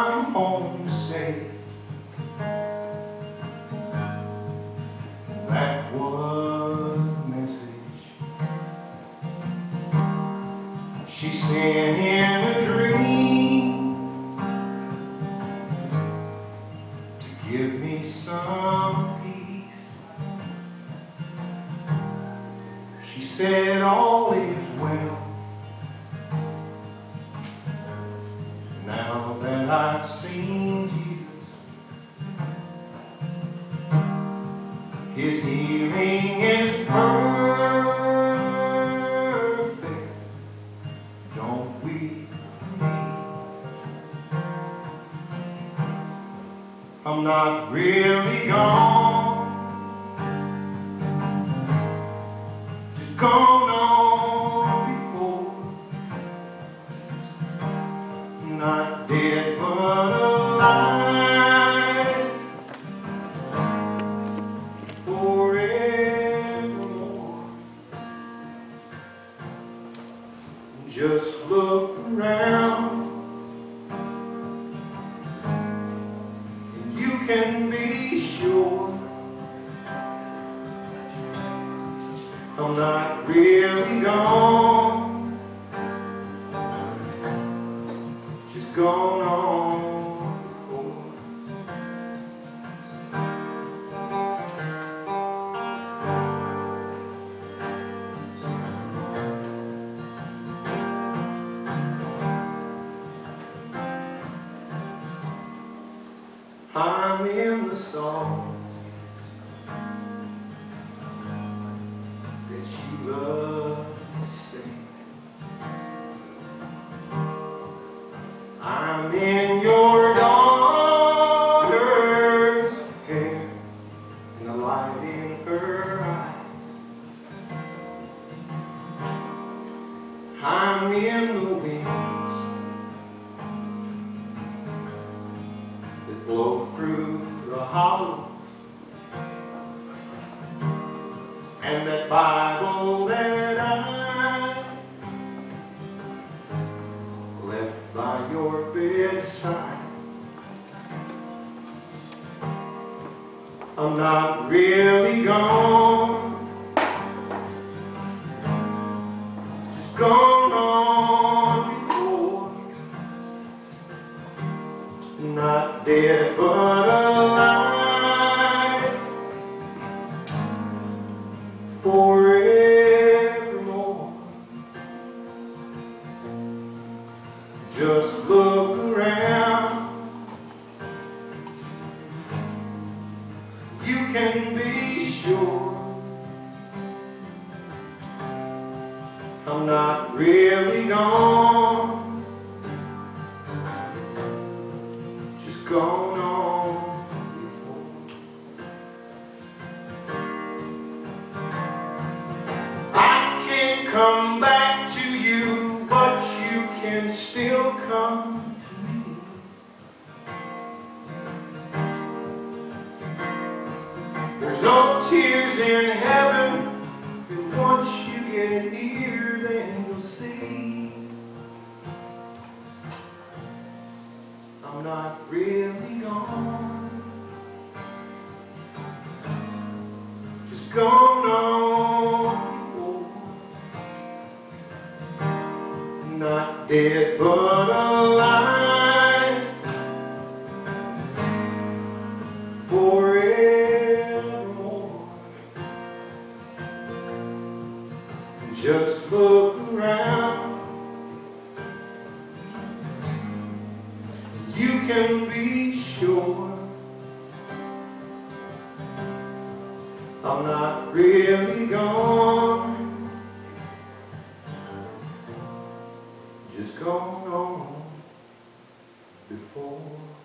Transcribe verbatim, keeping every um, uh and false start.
I'm home safe. That was the message she sent in a dream to give me some peace. She said all is well. Now that I've seen Jesus, His healing is perfect. Don't weep for me. I'm not really gone, just gone on before. Not dead but alive forevermore. Just look around and you can be sure I'm not really gone, just gone on before. I'm in the songs that you love to sing. I'm in your daughter's hair and the light in her eyes. I'm in the winds that blow through the hollow, and that Bible that I left by your bedside. I'm not really gone, just gone on before. Not dead but alive forevermore. Just look around, you can be sure I'm not really gone, just gone on before. I can't come back to you, but you can still come to me. There's no tears in heaven, and once you get here, then you'll see I'm not really gone, just gone on before. Not dead but alive forevermore. Just look around, you can be sure I'm not really gone, just gone on before.